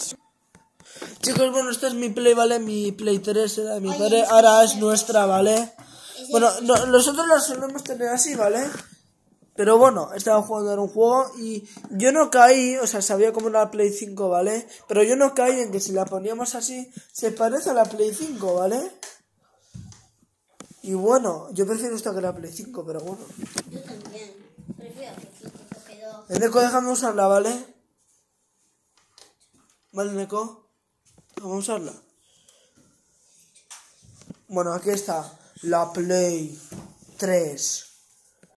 Chicos, bueno, esta es mi Play, ¿vale? Mi Play 3 era de mi padre, ahora es nuestra, ¿vale? Bueno, nosotros la solemos tener así, ¿vale? Pero bueno, estaba jugando en un juego y yo no caí, o sea, sabía cómo era la Play 5, ¿vale? Pero yo no caí en que si la poníamos así, se parece a la Play 5, ¿vale? Y bueno, yo prefiero esta que la Play 5, pero bueno. Yo también. Prefiero que 5 quedó. Neko, déjame usarla, ¿vale? ¿Vale, Neko? Vamos a usarla. Bueno, aquí está la Play 3.